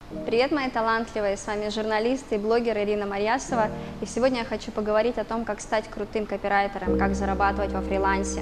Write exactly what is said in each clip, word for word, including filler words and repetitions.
Привет, мои талантливые! С вами журналист и блогер Ирина Марьясова. И сегодня я хочу поговорить о том, как стать крутым копирайтером, как зарабатывать во фрилансе.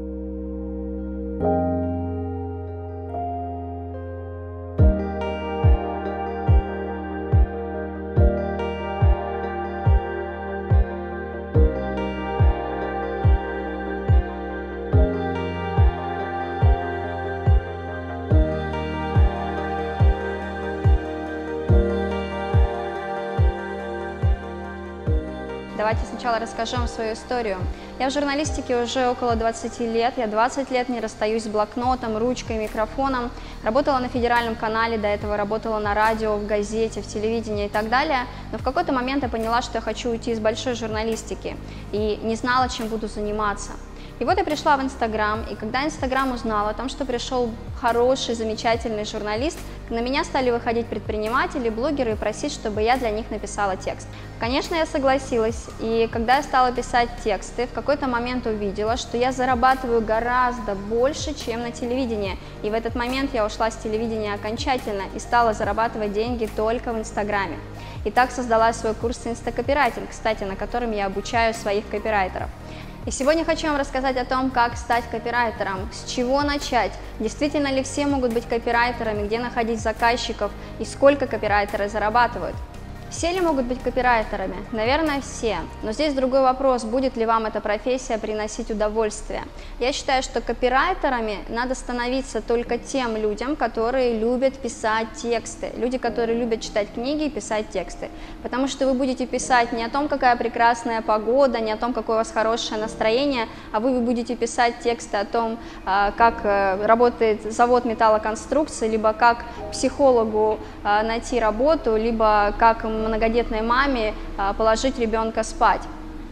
Давайте сначала расскажу вам свою историю. Я в журналистике уже около двадцати лет, я двадцать лет не расстаюсь с блокнотом, ручкой, микрофоном. Работала на федеральном канале, до этого работала на радио, в газете, в телевидении и так далее. Но в какой-то момент я поняла, что я хочу уйти из большой журналистики и не знала, чем буду заниматься. И вот я пришла в Инстаграм, и когда Инстаграм узнал о том, что пришел хороший, замечательный журналист, на меня стали выходить предприниматели, блогеры и просить, чтобы я для них написала текст. Конечно, я согласилась, и когда я стала писать тексты, в какой-то момент увидела, что я зарабатываю гораздо больше, чем на телевидении. И в этот момент я ушла с телевидения окончательно и стала зарабатывать деньги только в Инстаграме. И так создала свой курс «Инстакопирайтинг», кстати, на котором я обучаю своих копирайтеров. И сегодня хочу вам рассказать о том, как стать копирайтером, с чего начать, действительно ли все могут быть копирайтерами, где находить заказчиков и сколько копирайтеры зарабатывают. Все ли могут быть копирайтерами? Наверное, все. Но здесь другой вопрос, будет ли вам эта профессия приносить удовольствие. Я считаю, что копирайтерами надо становиться только тем людям, которые любят писать тексты, люди, которые любят читать книги и писать тексты. Потому что вы будете писать не о том, какая прекрасная погода, не о том, какое у вас хорошее настроение, а вы будете писать тексты о том, как работает завод металлоконструкции, либо как психологу найти работу, либо как многодетной маме положить ребенка спать.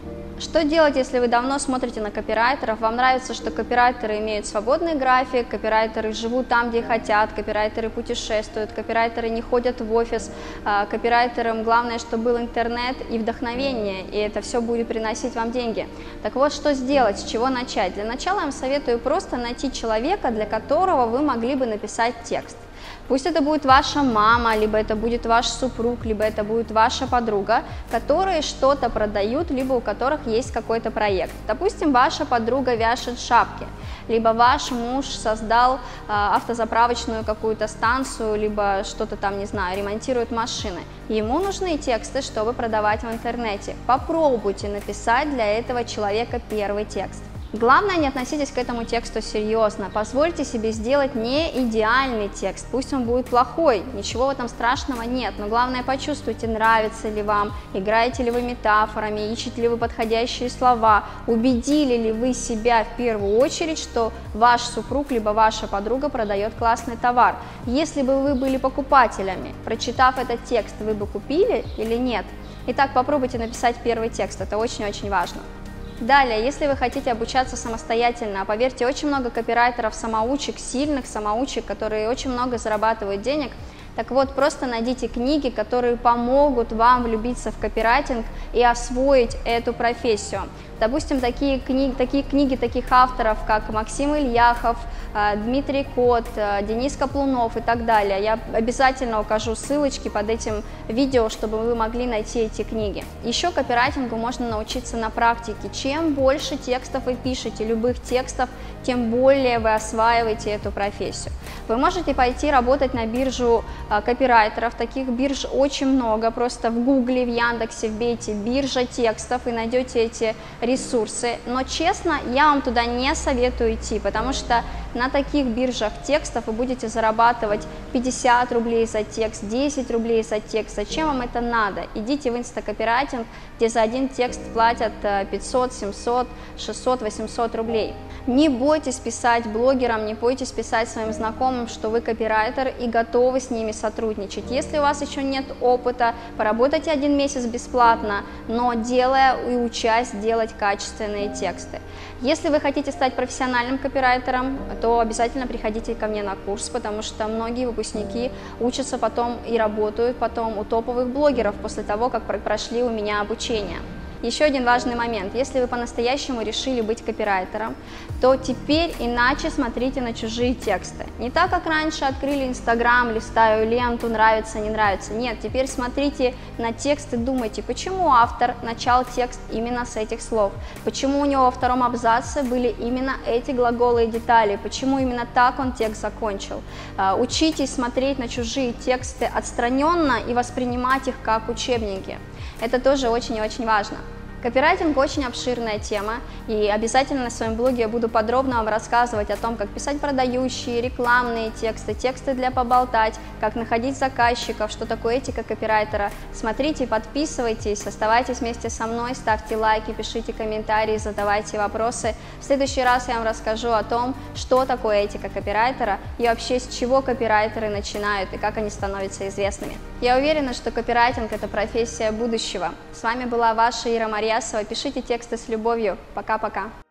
Что делать, если вы давно смотрите на копирайтеров, вам нравится, что копирайтеры имеют свободный график, копирайтеры живут там, где хотят, копирайтеры путешествуют, копирайтеры не ходят в офис, копирайтерам главное, чтобы был интернет и вдохновение, и это все будет приносить вам деньги. Так вот, что сделать, с чего начать? Для начала я вам советую просто найти человека, для которого вы могли бы написать текст. Пусть это будет ваша мама, либо это будет ваш супруг, либо это будет ваша подруга, которые что-то продают, либо у которых есть какой-то проект. Допустим, ваша подруга вяжет шапки, либо ваш муж создал э, автозаправочную какую-то станцию, либо что-то там, не знаю, ремонтирует машины. Ему нужны тексты, чтобы продавать в интернете. Попробуйте написать для этого человека первый текст. Главное, не относитесь к этому тексту серьезно, позвольте себе сделать не идеальный текст, пусть он будет плохой, ничего в этом страшного нет, но главное почувствуйте, нравится ли вам, играете ли вы метафорами, ищете ли вы подходящие слова, убедили ли вы себя в первую очередь, что ваш супруг либо ваша подруга продает классный товар. Если бы вы были покупателями, прочитав этот текст, вы бы купили или нет? Итак, попробуйте написать первый текст, это очень-очень важно. Далее, если вы хотите обучаться самостоятельно, поверьте, очень много копирайтеров-самоучек, сильных самоучек, которые очень много зарабатывают денег. Так вот, просто найдите книги, которые помогут вам влюбиться в копирайтинг и освоить эту профессию. Допустим, такие книги, такие книги таких авторов, как Максим Ильяхов, Дмитрий Кот, Денис Каплунов и так далее. Я обязательно укажу ссылочки под этим видео, чтобы вы могли найти эти книги. Еще копирайтингу можно научиться на практике. Чем больше текстов вы пишете, любых текстов, тем более вы осваиваете эту профессию. Вы можете пойти работать на биржу копирайтеров, таких бирж очень много, просто в Гугле, в Яндексе вбейте биржа текстов и найдете эти ресурсы, но честно, я вам туда не советую идти, потому что на таких биржах текстов вы будете зарабатывать пятьдесят рублей за текст, десять рублей за текст. Зачем вам это надо? Идите в инстакопирайтинг, где за один текст платят пятьсот, семьсот, шестьсот, восемьсот рублей. Не бойтесь писать блогерам, не бойтесь писать своим знакомым, что вы копирайтер и готовы с ними сотрудничать. Если у вас еще нет опыта, поработайте один месяц бесплатно, но делая и учась делать качественные тексты. Если вы хотите стать профессиональным копирайтером, то обязательно приходите ко мне на курс, потому что многие выпускники учатся потом и работают потом у топовых блогеров после того, как прошли у меня обучение. Еще один важный момент. Если вы по-настоящему решили быть копирайтером, то теперь иначе смотрите на чужие тексты. Не так, как раньше открыли Инстаграм, листаю ленту, нравится, не нравится. Нет, теперь смотрите на текст и думайте, почему автор начал текст именно с этих слов, почему у него во втором абзаце были именно эти глаголы и детали, почему именно так он текст закончил. Учитесь смотреть на чужие тексты отстраненно и воспринимать их как учебники. Это тоже очень и очень важно. Копирайтинг очень обширная тема, и обязательно на своем блоге я буду подробно вам рассказывать о том, как писать продающие, рекламные тексты, тексты для поболтать, как находить заказчиков, что такое этика копирайтера. Смотрите, подписывайтесь, оставайтесь вместе со мной, ставьте лайки, пишите комментарии, задавайте вопросы. В следующий раз я вам расскажу о том, что такое этика копирайтера и вообще с чего копирайтеры начинают и как они становятся известными. Я уверена, что копирайтинг – это профессия будущего. С вами была ваша Ира Марьясова. Пишите тексты с любовью. Пока-пока.